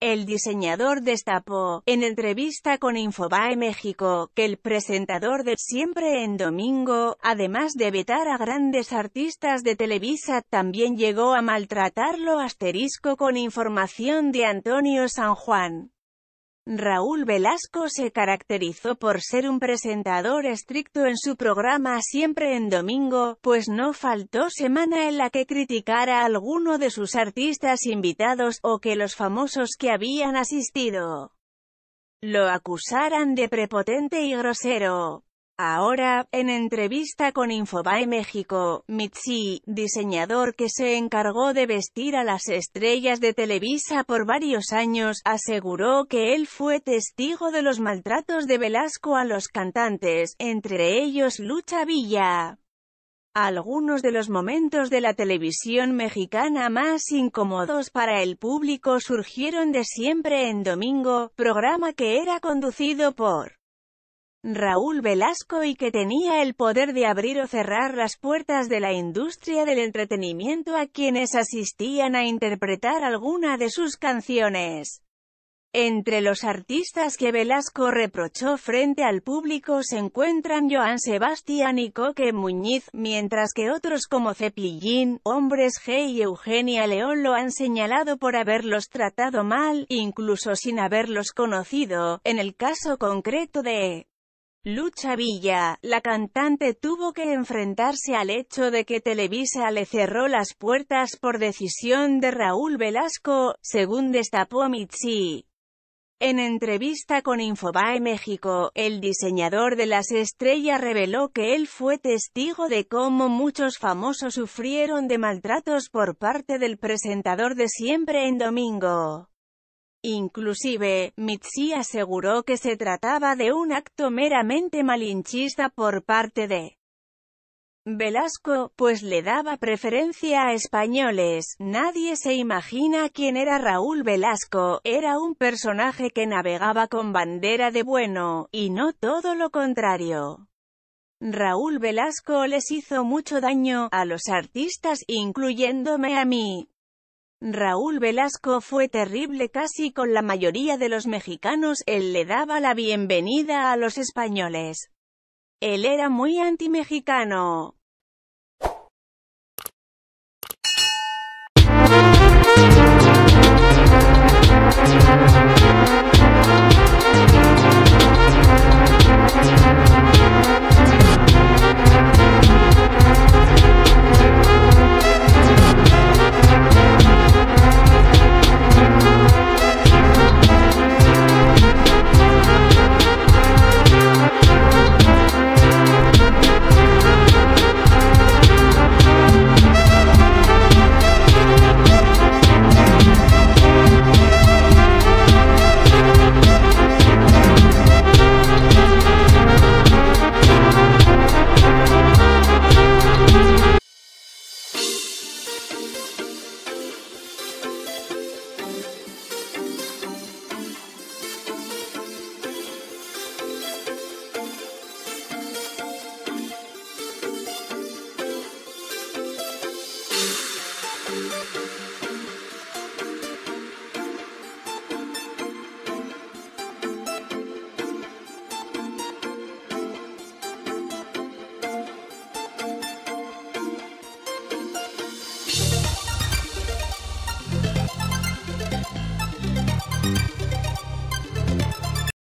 el diseñador destapó, en entrevista con Infobae México, que el presentador de Siempre en Domingo, además de vetar a grandes artistas de Televisa, también llegó a maltratarlo. Con información de Antonio San Juan. Raúl Velasco se caracterizó por ser un presentador estricto en su programa Siempre en Domingo, pues no faltó semana en la que criticara a alguno de sus artistas invitados, o que los famosos que habían asistido lo acusaran de prepotente y grosero. Ahora, en entrevista con Infobae México, Mitzi, diseñador que se encargó de vestir a las estrellas de Televisa por varios años, aseguró que él fue testigo de los maltratos de Velasco a los cantantes, entre ellos Lucha Villa. Algunos de los momentos de la televisión mexicana más incómodos para el público surgieron de Siempre en Domingo, programa que era conducido por Raúl Velasco y que tenía el poder de abrir o cerrar las puertas de la industria del entretenimiento a quienes asistían a interpretar alguna de sus canciones. Entre los artistas que Velasco reprochó frente al público se encuentran Joan Sebastián y Coque Muñiz, mientras que otros como Cepillín, Hombres G y Eugenia León lo han señalado por haberlos tratado mal, incluso sin haberlos conocido. En el caso concreto de Lucha Villa, la cantante tuvo que enfrentarse al hecho de que Televisa le cerró las puertas por decisión de Raúl Velasco, según destapó Mitzi. En entrevista con Infobae México, el diseñador de las estrellas reveló que él fue testigo de cómo muchos famosos sufrieron de maltratos por parte del presentador de Siempre en Domingo. Inclusive, Mitzi aseguró que se trataba de un acto meramente malinchista por parte de Velasco, pues le daba preferencia a españoles. Nadie se imagina quién era Raúl Velasco, era un personaje que navegaba con bandera de bueno, y no todo lo contrario. Raúl Velasco les hizo mucho daño a los artistas, incluyéndome a mí. Raúl Velasco fue terrible casi con la mayoría de los mexicanos, él le daba la bienvenida a los españoles. Él era muy antimexicano.